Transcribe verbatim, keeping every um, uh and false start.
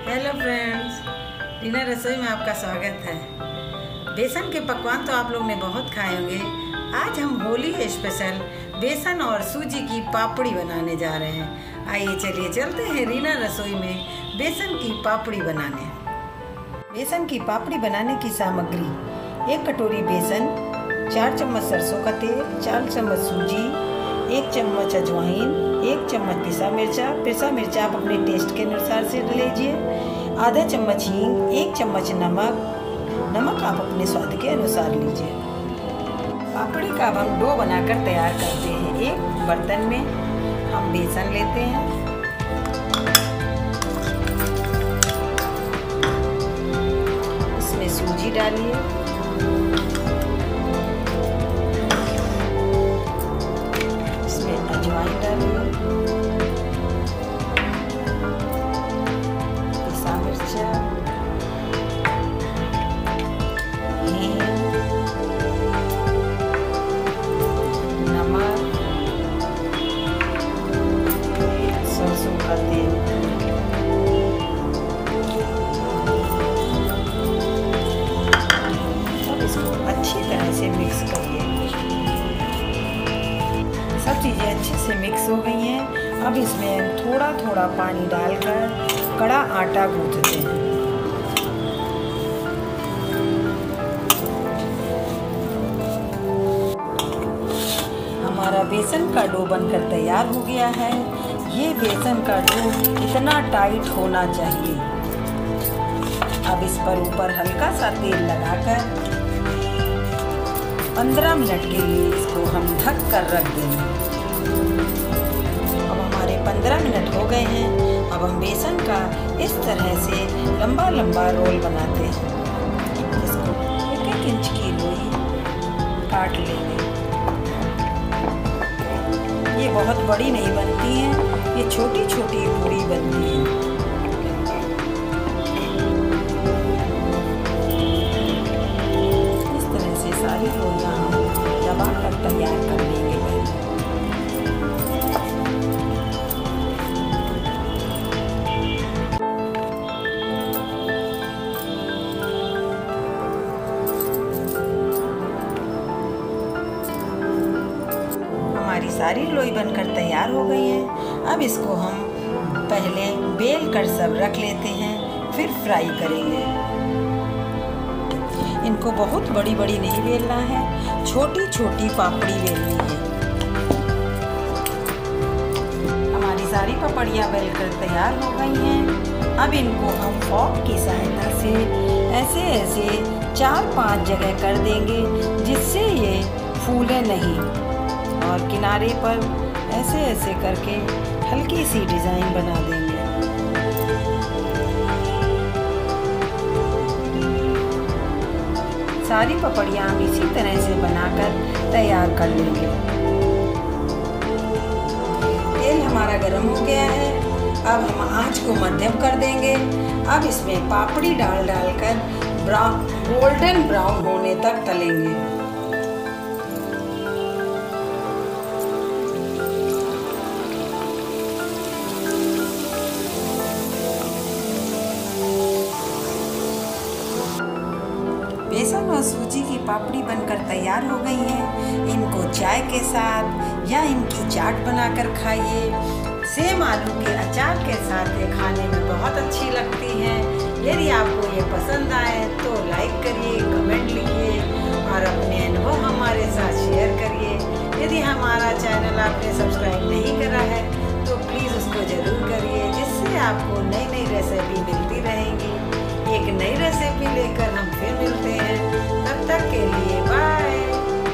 Hello friends, dinner रसोई में आपका स्वागत है। बेसन के पकवान तो आप लोग ने बहुत खाए होंगे। आज हम होली स्पेशल बेसन और सूजी की पापड़ी बनाने जा रहे हैं। आइए चलिए चलते हैं रीना रसोई में बेसन की पापड़ी बनाने। बेसन की पापड़ी बनाने की सामग्री: एक कटोरी बेसन, चार चम्मच सरसों का तेल, चार चम्मच सूजी, एक चम्मच अजवाइन, एक चम्मच पिसा मिर्चा। पिसा मिर्चा आप अपने टेस्ट के अनुसार से लीजिए। आधा चम्मच हींग, एक चम्मच नमक। नमक आप अपने स्वाद के अनुसार लीजिए। पापड़ी का अब हम डो बनाकर तैयार करते हैं। एक बर्तन में हम बेसन लेते हैं, इसमें सूजी डालिए, इसमें अजवाइन डालिए, पिसा मिर्चा, हींग, नमक, सरसों का तेल, अब इसको अच्छी तरह से मिक्स करिए। सब चीज़ें अच्छे से मिक्स हो गई हैं। अब इसमें थोड़ा थोड़ा पानी डालकर कड़ा आटा गूंथते हैं। हमारा बेसन का डो बनकर तैयार हो गया है। ये बेसन का डो इतना टाइट होना चाहिए। अब इस पर ऊपर हल्का सा तेल लगाकर पंद्रह मिनट के लिए इसको हम ढक कर रख देंगे। अब हमारे पंद्रह मिनट हो गए हैं। अब हम बेसन का इस तरह से लंबा लंबा रोल बनाते हैं। इसको एक एक इंच की लोई काट लेंगे। ये बहुत बड़ी नहीं बनती हैं, ये छोटी छोटी पूरी बनती हैं। इस तरह से सारी लोइयां हम दबा कर तैयार कर लेंगे। हमारी सारी लोई बनकर तैयार हो गई है। अब इसको हम पहले बेल कर सब रख लेते हैं, फिर फ्राई करेंगे। इनको बहुत बड़ी बड़ी नहीं बेलना है, छोटी छोटी पापड़ी बेलनी है। हमारी सारी पापड़ियाँ बेलकर तैयार हो गई हैं। अब इनको हम फॉर्क की सहायता से ऐसे ऐसे चार पांच जगह कर देंगे, जिससे ये फूले नहीं। और किनारे पर ऐसे ऐसे करके हल्की सी डिज़ाइन बना देंगे। सारी पपड़ियाँ हम इसी तरह से बनाकर तैयार कर लेंगे। तेल हमारा गर्म हो गया है। अब हम आंच को मध्यम कर देंगे। अब इसमें पापड़ी डाल डालकर ब्राउन गोल्डन ब्राउन होने तक तलेंगे। बेसन और सूजी की पापड़ी बनकर तैयार हो गई है। इनको चाय के साथ या इनकी चाट बनाकर खाइए। सेम आलू के अचार के साथ ये खाने में बहुत अच्छी लगती हैं। यदि आपको ये पसंद आए तो लाइक करिए, कमेंट लिखिए और अपने अनुभव हमारे साथ शेयर करिए। यदि हमारा चैनल आपने सब्सक्राइब नहीं करा है तो प्लीज़ उसको ज़रूर करिए, जिससे आपको नई नई रेसिपी मिलती रहेंगी। एक नई रेसिपी लेकर हम फिर मिलते हैं। तब तक के लिए बाय।